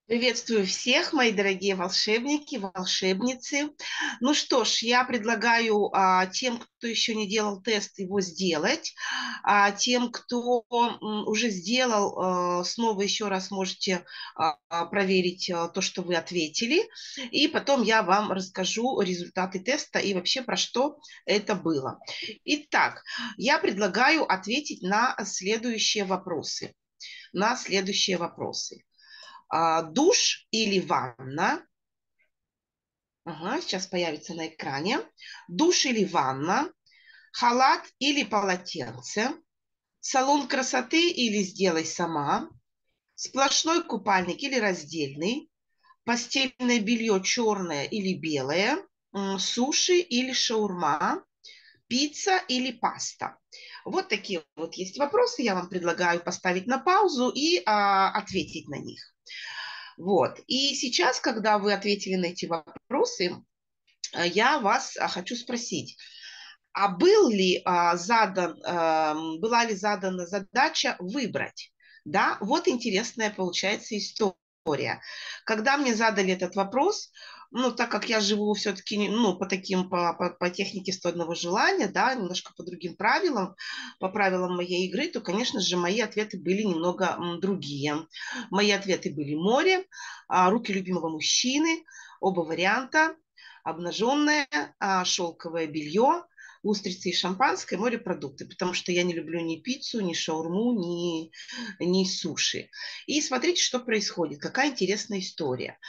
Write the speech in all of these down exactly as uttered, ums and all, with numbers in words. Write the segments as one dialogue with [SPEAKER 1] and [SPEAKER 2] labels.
[SPEAKER 1] Приветствую всех, мои дорогие волшебники, волшебницы. Ну что ж, я предлагаю а, тем, кто еще не делал тест, его сделать. А тем, кто м, уже сделал, а, снова еще раз можете а, а, проверить а, то, что вы ответили. И потом я вам расскажу результаты теста и вообще про что это было. Итак, я предлагаю ответить на следующие вопросы. На следующие вопросы. А, душ или ванна? Ага, сейчас появится на экране. Душ или ванна? Халат или полотенце? Салон красоты или сделай сама? Сплошной купальник или раздельный? Постельное белье черное или белое? М, Суши или шаурма? Пицца или паста? Вот такие вот есть вопросы. Я вам предлагаю поставить на паузу и а, ответить на них. Вот. И сейчас, когда вы ответили на эти вопросы, э, я вас а, хочу спросить, а был ли а, задан, эм, была ли задана задача выбрать? Да, вот интересная получается история. Когда мне задали этот вопрос, ну, так как я живу все-таки, ну, по таким, по, по, по технике сто одного желания, да, немножко по другим правилам, по правилам моей игры, то, конечно же, мои ответы были немного м, другие. Мои ответы были море, а, руки любимого мужчины, оба варианта, обнаженное, а, шелковое белье, устрицы и шампанское, морепродукты, потому что я не люблю ни пиццу, ни шаурму, ни, ни суши. И смотрите, что происходит, какая интересная история,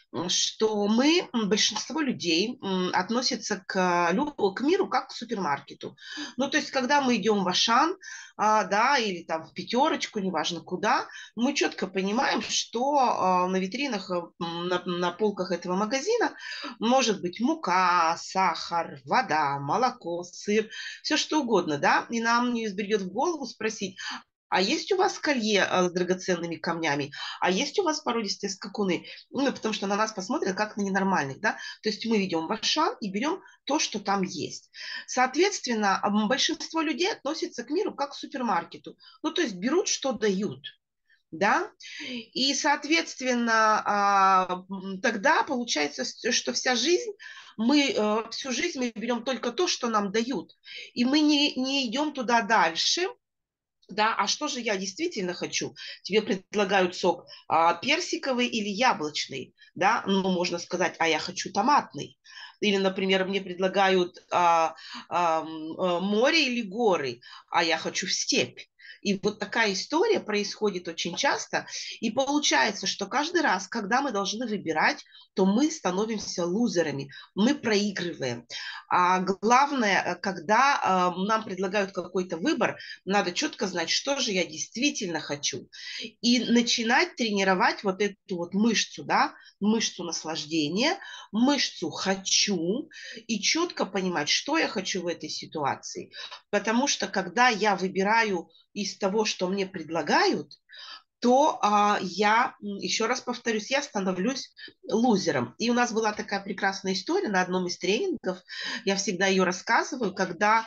[SPEAKER 1] что мы, большинство людей относятся к, к миру как к супермаркету. Ну, то есть, когда мы идем в Ашан, а, да, или там в пятерочку, неважно куда, мы четко понимаем, что а, на витринах, на, на полках этого магазина может быть мука, сахар, вода, молоко, сыр, все что угодно, да, и нам не взбредет в голову спросить, а есть у вас колье а, с драгоценными камнями? А есть у вас породистые скакуны? Ну, потому что на нас посмотрят как на ненормальных, да? То есть мы идем в Ашан и берем то, что там есть. Соответственно, большинство людей относятся к миру как к супермаркету. Ну, то есть берут, что дают. Да? И, соответственно, а, тогда получается, что вся жизнь, мы э, всю жизнь мы берем только то, что нам дают. И мы не, не идем туда дальше, да, а что же я действительно хочу? Тебе предлагают сок а, персиковый или яблочный, да, ну, можно сказать, а я хочу томатный. Или, например, мне предлагают а, а, м, море или горы, а я хочу в степь. И вот такая история происходит очень часто. И получается, что каждый раз, когда мы должны выбирать, то мы становимся лузерами, мы проигрываем. А главное, э, когда а, нам предлагают какой-то выбор, надо четко знать, что же я действительно хочу. И начинать тренировать вот эту вот мышцу, да, мышцу наслаждения, мышцу хочу, и четко понимать, что я хочу в этой ситуации. Потому что когда я выбираю из того, что мне предлагают, то а, я, еще раз повторюсь, я становлюсь лузером. И у нас была такая прекрасная история на одном из тренингов, я всегда ее рассказываю, когда,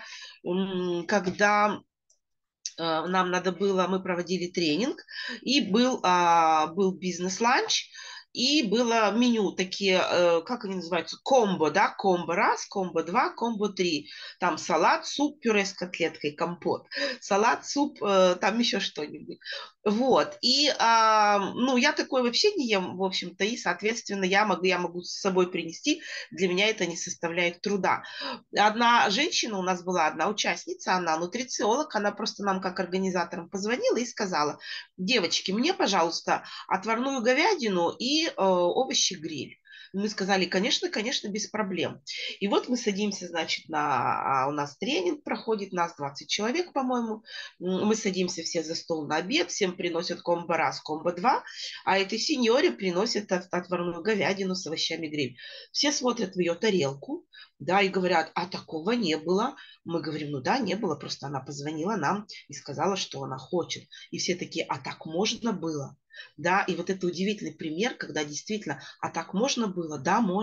[SPEAKER 1] когда нам надо было, мы проводили тренинг, и был, а, был бизнес-ланч, и было меню такие, э, как они называются, комбо, да, комбо раз, комбо два, комбо три. Там салат, суп, пюре с котлеткой, компот. Салат, суп, э, там еще что-нибудь. Вот. И, а, ну, я такое вообще не ем, в общем-то, и, соответственно, я могу, я могу с собой принести. Для меня это не составляет труда. Одна женщина у нас была, одна участница, она нутрициолог, она просто нам как организаторам позвонила и сказала: девочки, мне, пожалуйста, отварную говядину и э, овощи гриль. Мы сказали, конечно, конечно, без проблем. И вот мы садимся, значит, на... а у нас тренинг проходит, нас двадцать человек, по-моему. Мы садимся все за стол на обед, всем приносят комбо раз, комбо два, а этой сеньоре приносят от, отварную говядину с овощами гриль. Все смотрят в ее тарелку, да, и говорят, а такого не было. Мы говорим, ну да, не было, просто она позвонила нам и сказала, что она хочет. И все такие, а так можно было? Да, и вот это удивительный пример, когда действительно, а так можно было? Да, можно.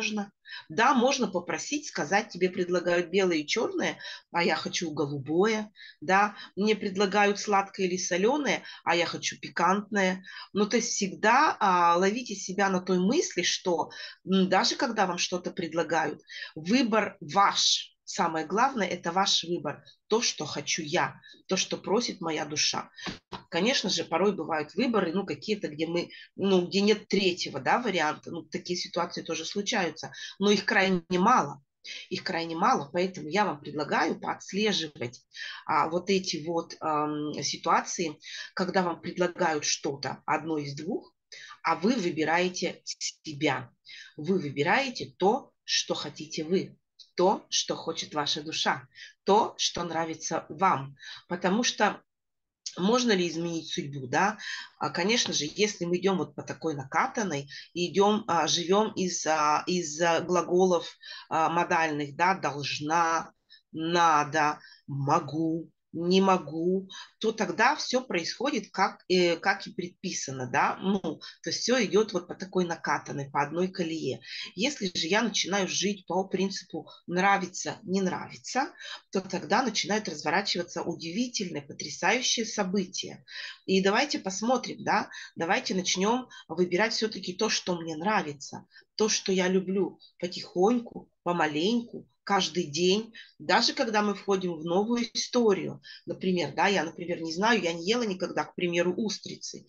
[SPEAKER 1] Да, можно попросить, сказать, тебе предлагают белое и черное, а я хочу голубое. Да, мне предлагают сладкое или соленое, а я хочу пикантное. Ну, то есть всегда а, ловите себя на той мысли, что м, даже когда вам что-то предлагают, выбор ваш. Самое главное – это ваш выбор. То, что хочу я, то, что просит моя душа. Конечно же, порой бывают выборы, ну, какие-то, где мы, ну, где нет третьего, да, варианта. Ну, такие ситуации тоже случаются, но их крайне мало. Их крайне мало, поэтому я вам предлагаю поотслеживать а, вот эти вот ам, ситуации, когда вам предлагают что-то, одно из двух, а вы выбираете себя. Вы выбираете то, что хотите вы, то, что хочет ваша душа, то, что нравится вам. Потому что можно ли изменить судьбу, да? А, Конечно же, если мы идем вот по такой накатанной, и идем, а, живем из, а, из а, глаголов а, модальных, да, должна, надо, могу, не могу, то тогда все происходит как, э, как и предписано, да, ну, то есть все идет вот по такой накатанной, по одной колее. Если же я начинаю жить по принципу нравится, не нравится, то тогда начинают разворачиваться удивительные, потрясающие события. И давайте посмотрим, да, давайте начнем выбирать все-таки то, что мне нравится, то, что я люблю, потихоньку, помаленьку, каждый день, даже когда мы входим в новую историю. Например, да, я, например, не знаю, я не ела никогда, к примеру, устрицы.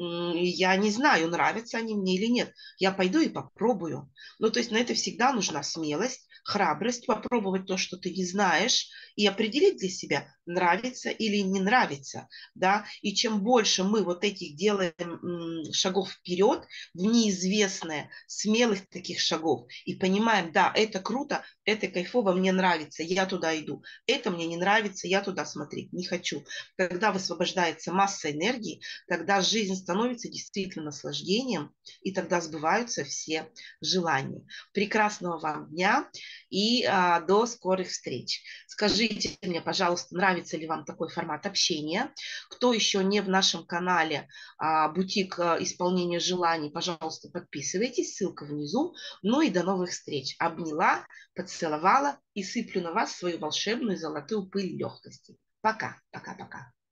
[SPEAKER 1] Я не знаю, нравятся они мне или нет. Я пойду и попробую. Ну, то есть на это всегда нужна смелость, храбрость, попробовать то, что ты не знаешь, и определить для себя, нравится или не нравится, да, и чем больше мы вот этих делаем шагов вперед в неизвестное, смелых таких шагов, и понимаем, да, это круто, это кайфово, мне нравится, я туда иду, это мне не нравится, я туда смотреть не хочу. Когда высвобождается масса энергии, тогда жизнь становится действительно наслаждением, и тогда сбываются все желания. Прекрасного вам дня и а, до скорых встреч. Скажите мне, пожалуйста, нравится ли вам такой формат общения? Кто еще не в нашем канале а, «Бутик а, исполнения желаний», пожалуйста, подписывайтесь, ссылка внизу. Ну и до новых встреч. Обняла, поцеловала и сыплю на вас свою волшебную золотую пыль легкости. Пока, пока, пока.